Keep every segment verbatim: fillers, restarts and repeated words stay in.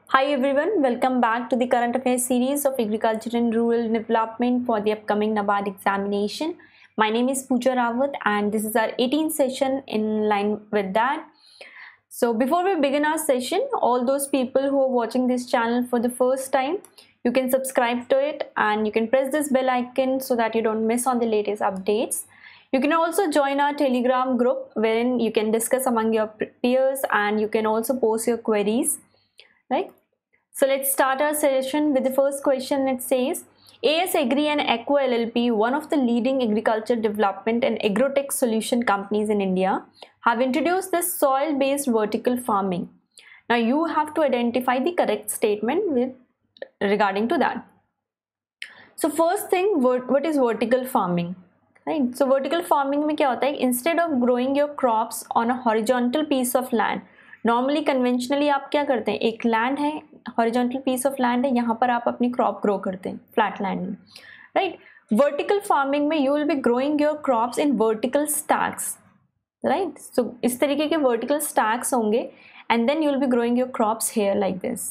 Hi everyone, welcome back to the current affairs series of agriculture and rural development for the upcoming NABARD examination. My name is Pooja Rawat and this is our eighteenth session in line with that. So before we begin our session, all those people who are watching this channel for the first time, you can subscribe to it and you can press this bell icon so that you don't miss on the latest updates. You can also join our Telegram group wherein you can discuss among your peers and you can also post your queries, right? So let's start our session with the first question. It says, A S Agri and Aqua L L P, one of the leading agriculture development and agrotech solution companies in India, have introduced this soil-based vertical farming. Now you have to identify the correct statement with regarding to that. So first thing, what is vertical farming? Right? So vertical farming में क्या होता है? Instead of growing your crops on a horizontal piece of land, normally conventionally आप क्या करते हैं, एक land है, हॉरिजॉन्टल पीस ऑफ लैंड है, यहाँ पर आप अपनी क्रॉप ग्रो करते हैं फ्लैट लैंड में, राइट. वर्टिकल फार्मिंग में you will be growing your crops in vertical stacks, right. So इस तरीके के वर्टिकल स्टैक्स होंगे and then you will be growing your crops here like this.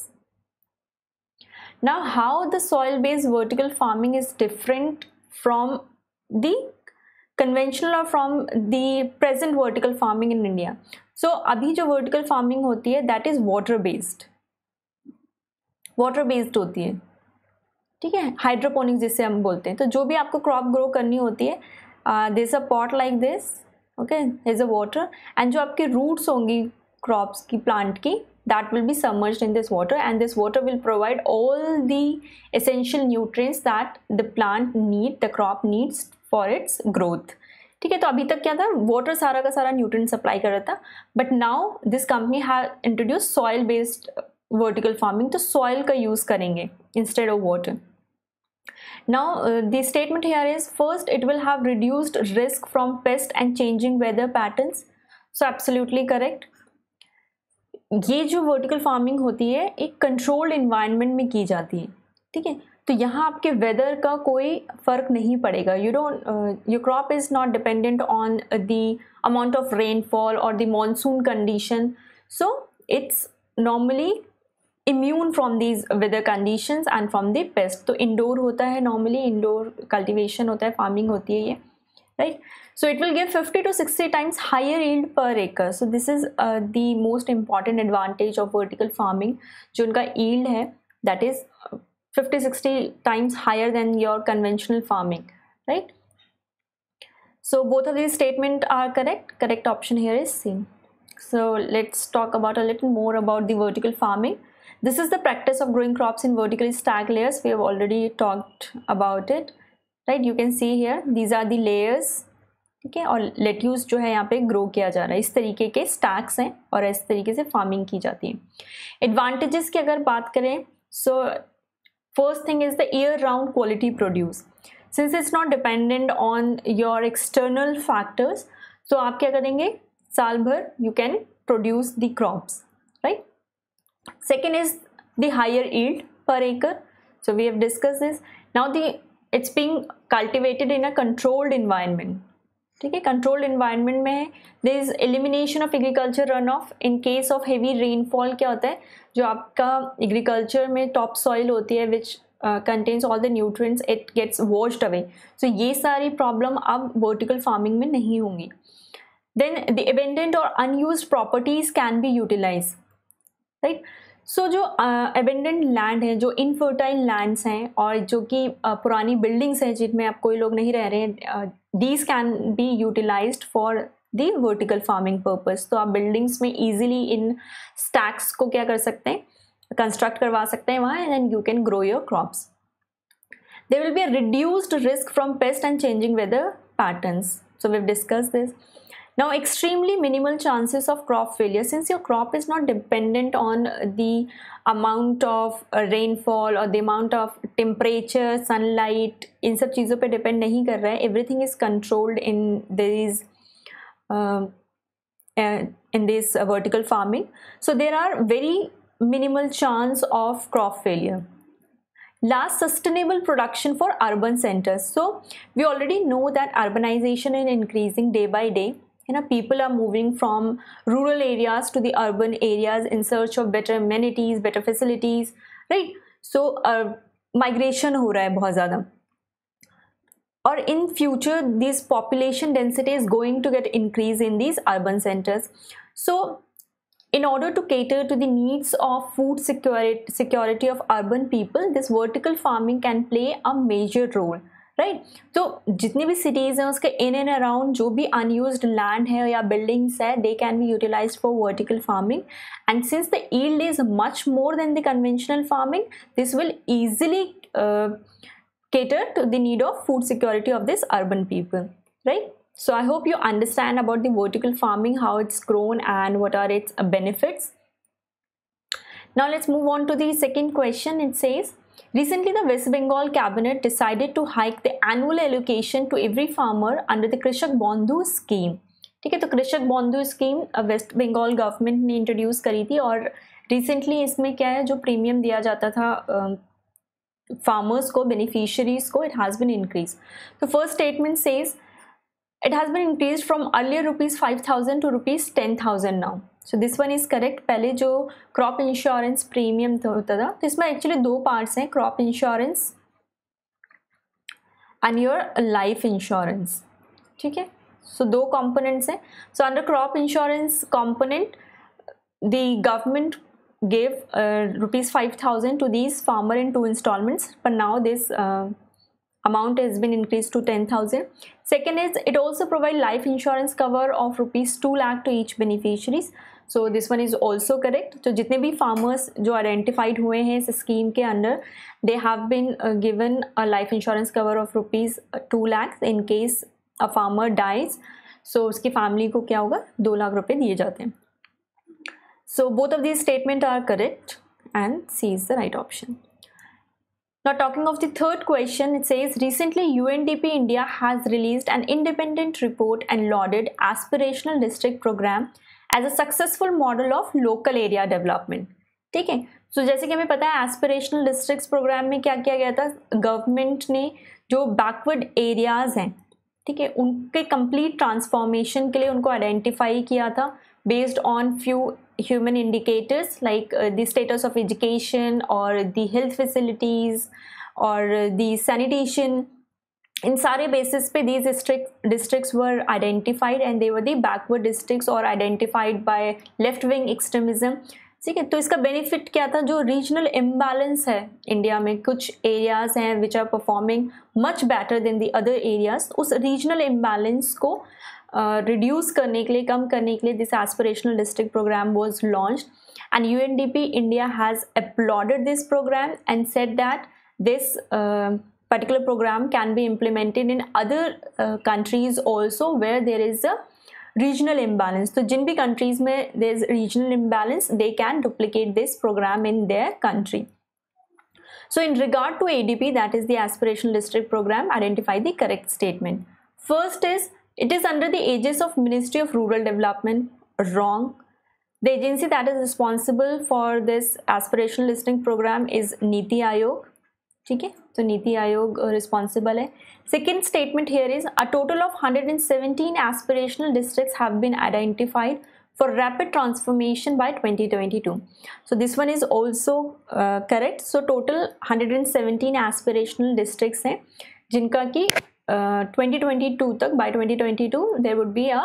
Now how the soil based vertical farming is different from the conventional और from the present vertical farming in India. So so, अभी जो vertical farming होती है that is water based, water based होती है, ठीक है, hydroponics जिसे हम बोलते हैं. तो जो भी आपको क्रॉप ग्रो करनी होती है, there is a pot like this, okay, there is a water and जो आपकी रूट्स होंगी क्रॉप्स की, प्लांट की, that will be submerged in this water and this water will provide all the essential nutrients that the plant need, the crop needs for its growth. ठीक है, तो अभी तक क्या था, वाटर सारा का सारा न्यूट्रिएंट सप्लाई कर रहा था, but now this company have introduce soil based vertical farming. तो सॉइल का यूज करेंगे instead of water. Now the statement here is, first it will have reduced risk from pest and changing weather patterns. So absolutely correct. ये जो vertical farming होती है एक controlled environment में की जाती है, ठीक है. तो यहाँ आपके वेदर का कोई फर्क नहीं पड़ेगा. You don't, your crop is not dependent on the amount of rainfall और the monsoon condition. So it's normally immune from these weather conditions and from the pest. तो इंडोर होता है, नॉर्मली इंडोर कल्टिवेशन होता है, farming होती है ये, right. So it will give fifty to sixty times higher yield per acre. So this is uh, the most important advantage of vertical farming. जो उनका yield है that is fifty to sixty times higher than your conventional farming, right? So both of these statements are correct. Correct option here is C. So let's talk about a little more about the vertical farming. This is the practice of growing crops in vertically stacked layers. We have already talked about it, right? You can see here these are the layers, ठीक है, और lettuce जो है यहाँ पे grow किया जा रहा है. इस तरीके के स्टैक्स हैं और इस तरीके से फार्मिंग की जाती है. एडवांटेजेस की अगर बात करें, so first thing is the year round quality produce. Since it's not dependent on your external factors, so आप क्या करेंगे, साल भर you can produce the crops, right. Second is the higher yield per एकड़. So we have discuss this. Now the it's being cultivated in a controlled environment, ठीक है. Controlled environment में है. There is elimination of agriculture run off in case of heavy rainfall. क्या होता है, जो आपका एग्रीकल्चर में टॉप सॉइल होती है which contains all the nutrients, it gets washed away. So ये सारी प्रॉब्लम अब वर्टिकल फार्मिंग में नहीं होंगी. देन द अबेंडेंट और unused properties can be utilize, right. So जो अबेंडेंट uh, लैंड है, जो इनफर्टाइल लैंड्स हैं और जो कि uh, पुरानी बिल्डिंग्स हैं जिनमें अब कोई लोग नहीं रह रहे हैं, these can be utilized for the vertical farming purpose. तो आप बिल्डिंग्स में इजीली इन स्टैक्स को क्या कर सकते हैं, कंस्ट्रक्ट करवा सकते हैं वहाँ, and you can grow your crops. There will be a reduced risk from pest and changing weather patterns. So we have discussed this. Now extremely minimal chances of crop failure, since your crop is not dependent on the amount of uh, rainfall or the amount of temperature, sunlight, इन सब चीज़ों पे depend नहीं कर रहा है. Everything is controlled in these uh, uh, in this uh, vertical farming. So there are very minimal chance of crop failure. Last, sustainable production for urban centers. So we already know that urbanization is increasing day by day. है ना. People are moving from rural areas to the urban areas in search of better amenities, better facilities, right? So uh, migration हो रहा है बहुत ज़्यादा, और in future this population density is going to get increase in these urban centers. So in order to cater to the needs of food security security of urban people, this vertical farming can play a major role, right right? तो जितनी भी cities हैं उसके in and around जो भी unused land है या buildings है, they can be utilized for vertical farming, and since the yield is much more than the conventional farming, this will easily cater to the need of food security of this urban people, right? So I hope you understand about the vertical farming, how it's grown and what are its benefits. Now let's move on to the second question. It says, recently the West Bengal cabinet decided to hike the annual allocation to every farmer under the Krishak Bandhu scheme. ठीक है, तो Krishak Bandhu scheme West Bengal government ने introduce करी थी, और recently इसमें क्या है, जो प्रीमियम दिया जाता था फार्मर्स को, बेनिफिशियरीज को, इट हैज़ बिन इंक्रीज. तो first statement says it has been increased from earlier rupees five thousand to rupees ten thousand now. So this one is correct. पहले जो क्रॉप इंश्योरेंस प्रीमियम होता था, तो इसमें actually दो parts हैं, crop insurance and your life insurance. ठीक है, सो दो कंपोनेंट्स हैं. So under crop insurance component the government gave uh, rupees five thousand to these farmer in two installments, but now this uh, amount has been increased to ten thousand. Second is it also provide life insurance cover of rupees two lakh to each beneficiaries. So this one is also correct. तो जितने भी farmers जो identified हुए हैं इस scheme के अंदर, they have been uh, given a life insurance cover of rupees two lakhs in case a farmer dies. So उसकी family को क्या होगा, दो लाख रुपए दिए जाते हैं. So both of these statements are correct and C is the right option. Now talking of the third question, it says recently U N D P India has released an independent report and lauded aspirational district program as a successful model of local area development. ठीक है, so जैसे कि हमें पता है aspirational districts program में क्या किया गया था, गवर्नमेंट ने जो बैकवर्ड एरियाज हैं, ठीक है, उनके कंप्लीट ट्रांसफॉर्मेशन के लिए उनको आइडेंटिफाई किया था based on few human indicators like uh, the status of education or the health facilities or uh, the sanitation. In सारे basis पे these district districts were identified and they were the backward districts or identified by left wing extremism. ठीक है, तो इसका benefit क्या था, जो regional imbalance है इंडिया में, कुछ एरियाज हैं which are performing much better than the other areas, उस रीजनल इम्बैलेंस को रिड्यूस uh, करने के लिए, कम करने के लिए this aspirational district program was launched, and U N D P India has applauded this program and said that this particular program can be implemented in other uh, countries also where there is a regional imbalance. So जिन भी countries में there is regional imbalance, they can duplicate this program in their country. So in regard to A D P, that is the aspirational district program, identify the correct statement. First is it is under the aegis of Ministry of Rural Development. Wrong. The agency that is responsible for this aspirational district program is Niti Aayog. ठीक है, तो नीति Aayog responsible है. Second statement here is a total of one hundred seventeen aspirational districts have been identified for rapid transformation by twenty twenty-two. So this one is also uh, correct. So total one hundred seventeen aspirational districts हैं जिनका कि uh, twenty twenty-two तक, by twenty twenty-two there would be a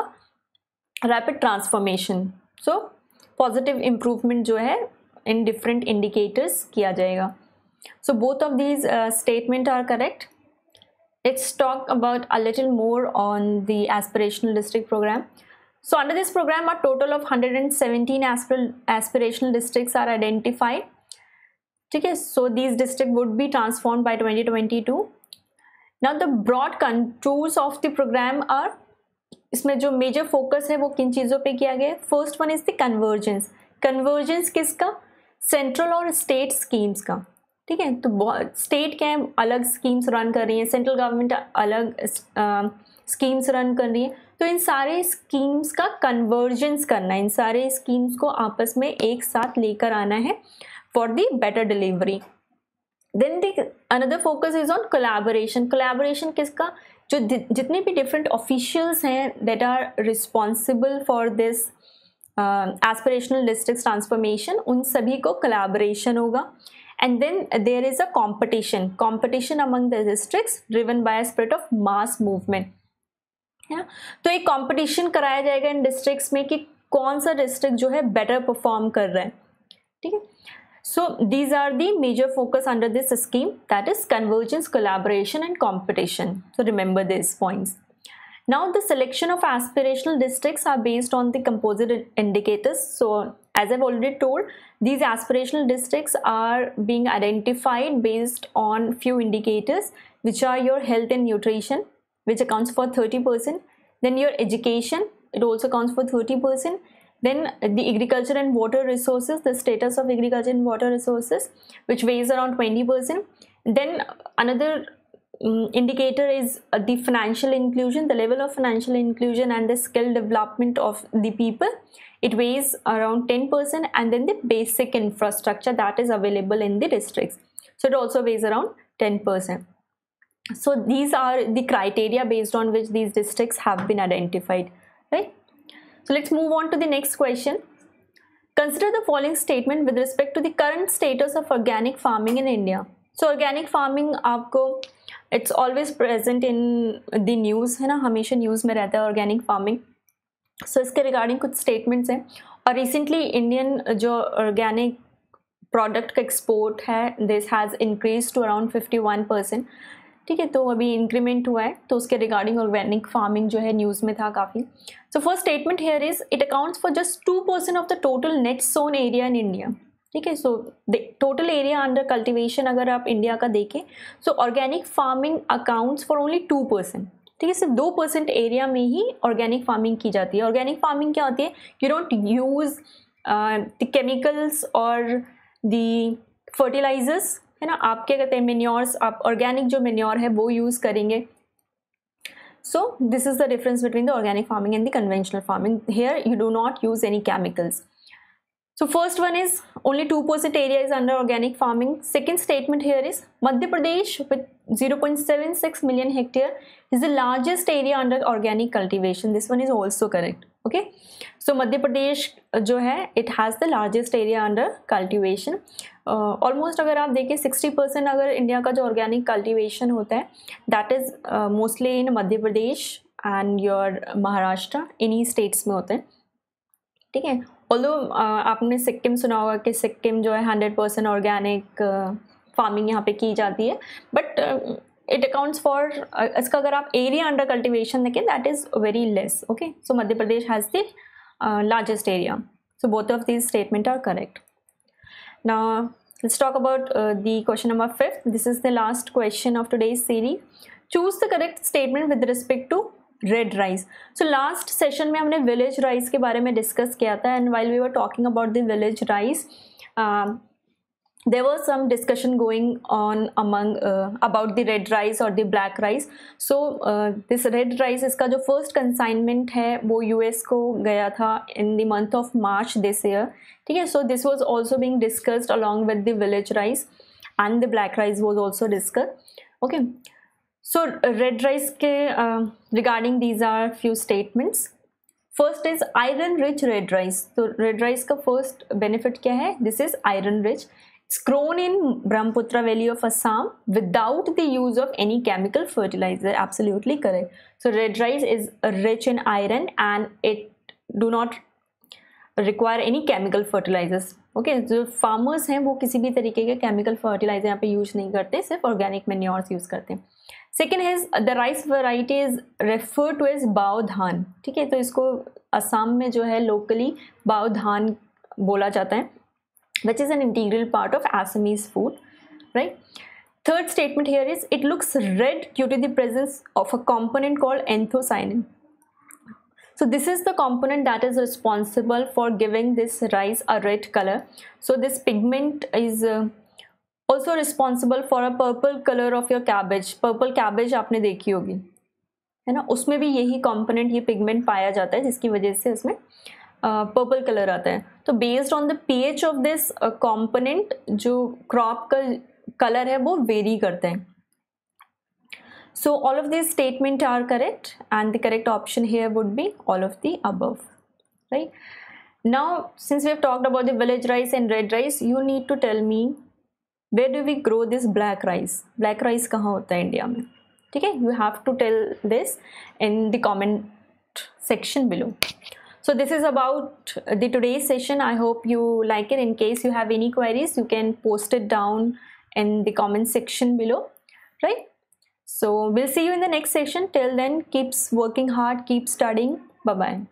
rapid transformation. So positive improvement जो है in different indicators किया जाएगा. So both of these uh, statements are correct. Let's talk about a little more on the aspirational district program. So under this program, a total of one hundred seventeen aspir aspirational districts are identified. Okay, so these districts would be transformed by twenty twenty-two. Now the broad contours of the program are, इसमें जो major focus है वो किन चीज़ों पे किया गया है. First one is the convergence. Convergence किसका? Central और state schemes का. ठीक है, तो बहुत स्टेट क्या है, अलग स्कीम्स रन कर रही हैं, सेंट्रल गवर्नमेंट अलग स्कीम्स रन कर रही है, तो इन सारे स्कीम्स का कन्वर्जेंस करना है, इन सारे स्कीम्स को आपस में एक साथ लेकर आना है for the better delivery. Then the another focus is on collaboration. Collaboration किसका? जो जितने भी डिफरेंट ऑफिशियल्स हैं that are responsible for this aspirational district transformation, उन सभी को कोलैबोरेशन होगा. And then there is a competition, competition among the districts driven by a spirit of mass movement. है, तो एक कंपटीशन कराया जाएगा इन डिस्ट्रिक्ट्स में कि कौन सा डिस्ट्रिक्ट जो है बेटर परफॉर्म कर रहा है. ठीक है. So these are the major focus under this scheme, that is convergence, collaboration and competition. So remember this points. Now the selection of aspirational districts are based on the composite indicators. So as I've already told, these aspirational districts are being identified based on few indicators, which are your health and nutrition, which accounts for thirty percent. Then your education, it also accounts for thirty percent. Then the agriculture and water resources, the status of agriculture and water resources, which weighs around twenty percent. Then another Um, indicator is uh, the financial inclusion, the level of financial inclusion and the skill development of the people. It weighs around ten percent. And then the basic infrastructure that is available in the districts, so it also weighs around ten percent. So these are the criteria based on which these districts have been identified, right? So let's move on to the next question. Consider the following statement with respect to the current status of organic farming in India. So organic farming आपको it's always present in the news, है ना, हमेशा news में रहता है organic farming. So so, इसके regarding कुछ statements हैं. और रिसेंटली इंडियन जो ऑर्गेनिक प्रोडक्ट का एक्सपोर्ट है, this has increase to around fifty one percent. ठीक है, तो अभी इंक्रीमेंट हुआ है, तो उसके रिगार्डिंग ऑर्गेनिक फार्मिंग जो है न्यूज़ में था काफ़ी. So first statement here is it accounts for just two percent of the total net sown area in India. ठीक है, so total area under cultivation अगर आप इंडिया का देखें, so organic farming accounts for only two percent. ठीक है, सिर्फ दो परसेंट एरिया में ही ऑर्गेनिक फार्मिंग की जाती है. ऑर्गेनिक फार्मिंग क्या होती है? You don't use the chemicals और द फर्टिलाइजर्स, है ना. आप क्या कहते हैं, मेन्योर्स, आप ऑर्गेनिक जो मेन्योर है वो यूज़ करेंगे. So this is the difference between the organic farming and the conventional farming. Here you do not use any chemicals. So first one is only two percent area is under organic farming. Second statement here is Madhya Pradesh with zero point seven six million hectare is the largest area under organic cultivation. This one is also correct. Okay. So Madhya Pradesh जो है it has the largest area under cultivation. Uh, almost अगर आप देखें sixty percent अगर India का जो organic cultivation होता है that is uh, mostly in Madhya Pradesh and your Maharashtra, इन्हीं states में होते हैं. ठीक है. ऑल्दो आपने सिक्किम सुना होगा कि सिक्किम जो है हंड्रेड परसेंट ऑर्गेनिक फार्मिंग यहाँ पे की जाती है, बट इट अकाउंट्स फॉर, इसका अगर आप एरिया अंडर कल्टिवेशन देखें that is very less. Okay, so Madhya Pradesh has the largest area. So both of these statement are correct. Now let's talk about the question number fifth. This is the last question of today's series. Choose the correct statement with respect to red rice. So last session में हमने village rice के बारे में discuss किया था, and while we were talking about the village rice there was some discussion going on among about the red rice और the black rice. So this red rice, इसका जो फर्स्ट कंसाइनमेंट है वो यूएस को गया था in the month of March this year. ठीक है, so this was also being discussed along with the village rice and the black rice was also discussed. Okay, so red rice के uh, regarding these are few statements. First is iron rich red rice. तो red rice का first benefit क्या है? This is iron rich. It's grown in Brahmaputra Valley of Assam without the use of any chemical fertilizer. Absolutely correct. So red rice is rich in iron and it do not require any chemical fertilizers. Okay, जो farmers हैं वो किसी भी तरीके के chemical fertiliser यहाँ पे use नहीं करते, सिर्फ ऑर्गेनिक मैन्योर्स यूज करते हैं. Second is the rice variety is refer to as Bao Dhan. ठीक है, तो इसको असम में जो है लोकली बाओ धान बोला जाता है, which is an integral part of Assamese food, right. Third statement here is it looks red due to the presence of a component called anthocyanin. So this is the component that is responsible for giving this rice a red color. So this pigment is uh, also responsible for a purple color of your cabbage. Purple cabbage आपने देखी होगी, है ना, उसमें भी यही component, ये pigment पाया जाता है जिसकी वजह से उसमें पर्पल कलर आता है. तो based on the pH of this component जो क्रॉप का कलर है वो वेरी करते हैं. So all of these statements are correct, and the correct option here would be all of the above, right? Now, since we have talked about the village rice and red rice, you need to tell me where do we grow this black rice? Black rice कहाँ होता है India में? ठीक है? You have to tell this in the comment section below. So this is about the today's session. I hope you like it. In case you have any queries, you can post it down in the comment section below, right? So we'll see you in the next session. Till then, keep working hard, keep studying. Bye bye.